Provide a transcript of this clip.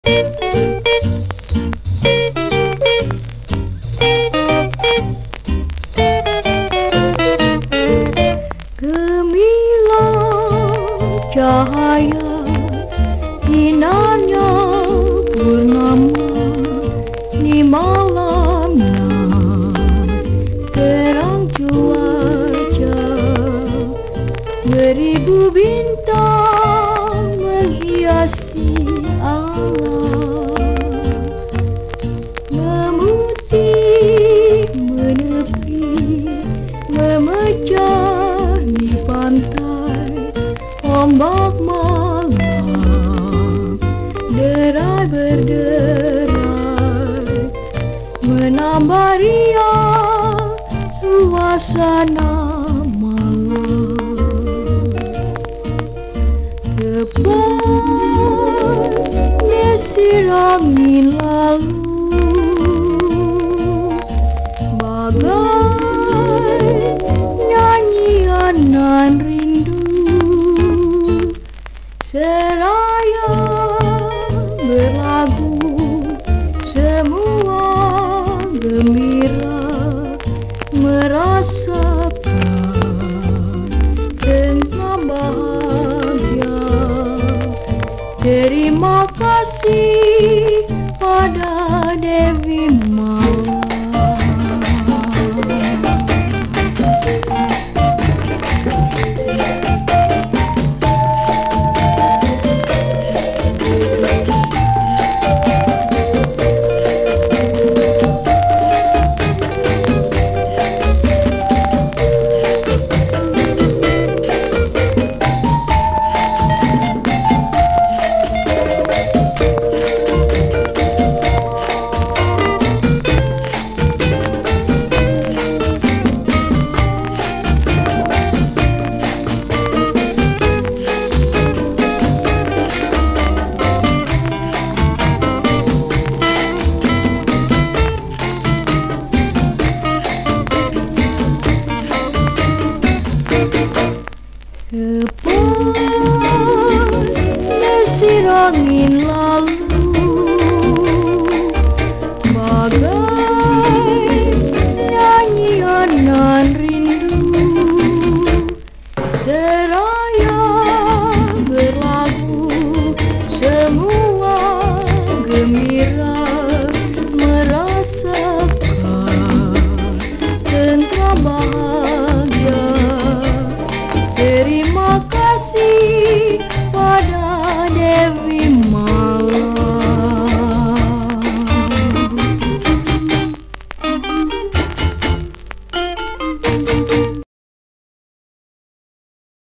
Gemilang cahaya sinarnya purnama di malamnya terang cuaca, beribu bintang menghiasi alam, memutih menepi memecah di pantai ombak malam, derai berderai menambah riang suasana malam. Tepat desir angin lalu, bagai nyanyian nan rindu, seraya berlagu semua gembira, merasakan tentram bahagia. Terima kasih pada Dewi Malam. Sepan desir angin lalu,